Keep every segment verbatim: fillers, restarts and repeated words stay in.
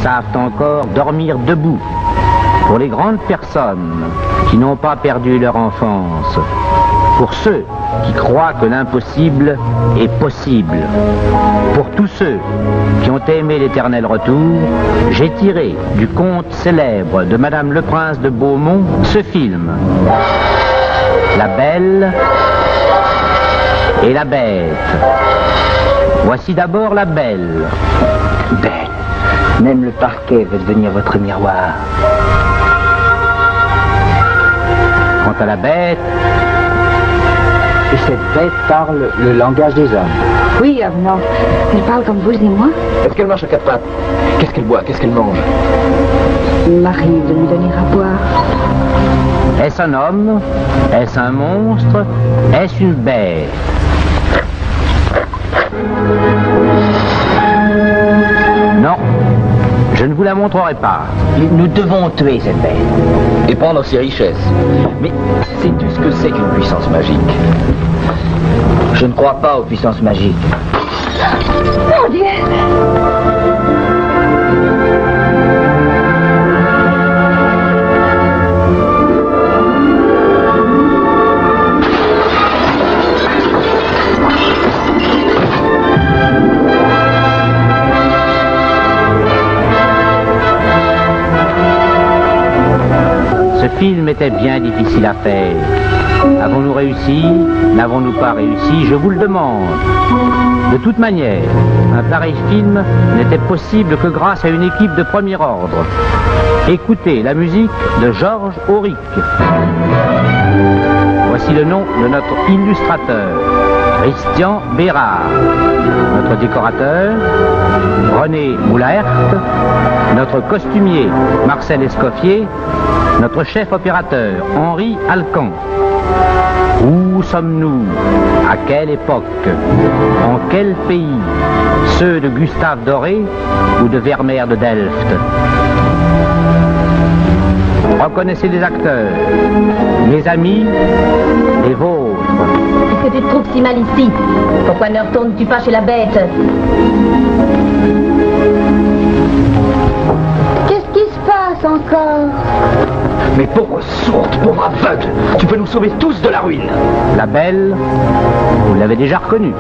savent encore dormir debout. Pour les grandes personnes qui n'ont pas perdu leur enfance. Pour ceux qui croient que l'impossible est possible. Pour tous ceux qui ont aimé l'Éternel Retour, j'ai tiré du conte célèbre de Madame le Prince de Beaumont ce film. La Belle et la Bête. Voici d'abord la Belle. Belle. Même le parquet veut devenir votre miroir. Quant à la Bête... Et cette bête parle le langage des hommes. Oui, Avenant. Elle parle comme vous et moi. Est-ce qu'elle marche à quatre pattes? Qu'est-ce qu'elle boit? Qu'est-ce qu'elle mange? Il m'arrive de lui donner à boire. Est-ce un homme? Est-ce un monstre? Est-ce une bête? Non, je ne vous la montrerai pas. Nous devons tuer cette bête. Et prendre ses richesses. Mais sais-tu ce que c'est qu'une puissance magique? Je ne crois pas aux puissances magiques. Mon Dieu! Ce film était bien difficile à faire. Avons-nous réussi? N'avons-nous pas réussi? Je vous le demande. De toute manière, un pareil film n'était possible que grâce à une équipe de premier ordre. Écoutez la musique de Georges Auric. Voici le nom de notre illustrateur, Christian Bérard. Notre décorateur, René Moulaert. Notre costumier, Marcel Escoffier. Notre chef opérateur, Henri Alcan. Où sommes-nous? À quelle époque? En quel pays? Ceux de Gustave Doré ou de Vermeer de Delft? Reconnaissez les acteurs, les amis, les vôtres. Est-ce que tu te trouves si mal ici? Pourquoi ne retournes-tu pas chez la bête? Qu'est-ce qui se passe encore? Mais pauvre sourde, pauvre aveugle, tu peux nous sauver tous de la ruine. La Belle, vous l'avez déjà reconnue.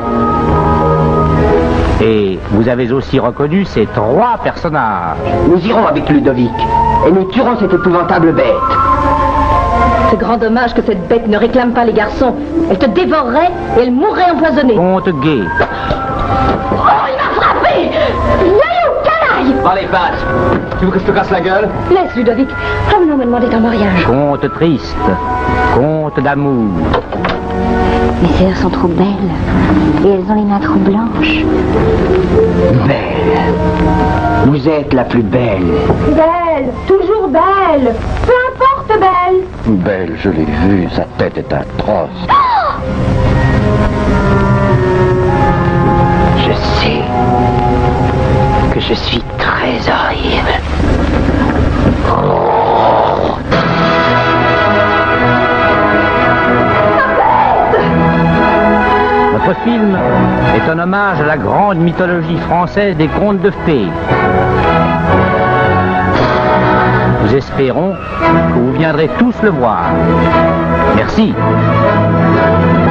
Et vous avez aussi reconnu ces trois personnages. Nous irons avec Ludovic et nous tuerons cette épouvantable bête. C'est grand dommage que cette bête ne réclame pas les garçons. Elle te dévorerait et elle mourrait empoisonnée. Comte Gai. Oh, il m'a frappé! Voyou, canaille! Par les pattes. Tu veux que je te casse la gueule? Laisse, Ludovic. Revenons me demander ton mariage. Conte triste. Conte d'amour. Mes sœurs sont trop belles. Et elles ont les mains trop blanches. Belle. Vous êtes la plus belle. Belle, toujours belle. Peu importe belle. Belle, je l'ai vue, sa tête est atroce. Je sais que je suis très horrible. Notre film est un hommage à la grande mythologie française des contes de fées. Nous espérons que vous viendrez tous le voir. Merci.